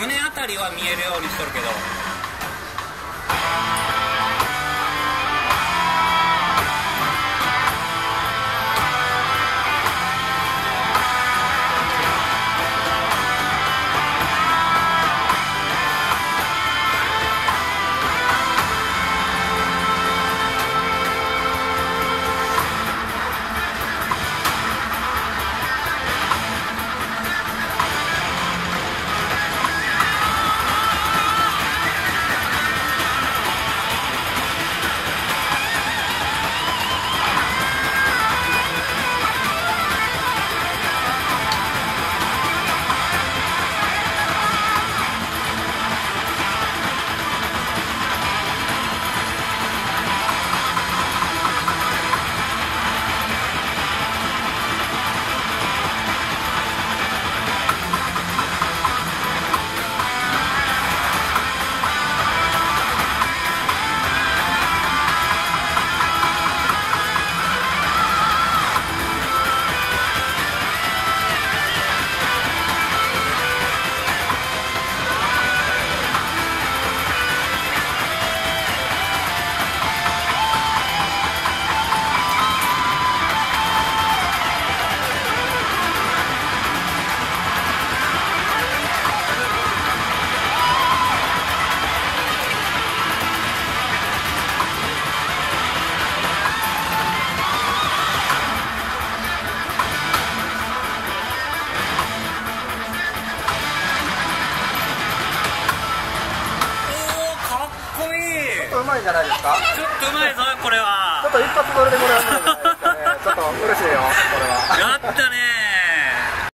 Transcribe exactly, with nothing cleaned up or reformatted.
胸あたりは見えるようにしとるけど。 うまいんじゃないですか。 ちょっとうまいぞこれは。 ちょっと一発撮りでこれは無理じゃないですかね。ちょっと嬉しいよこれは。 やったね。